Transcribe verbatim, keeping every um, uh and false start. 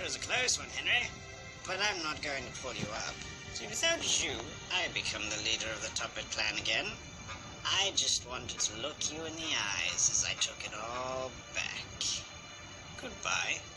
was a close one, Henry. But I'm not going to pull you up. See, without you, I become the leader of the Tuppet clan again. I just wanted to look you in the eyes as I took it all back. Goodbye.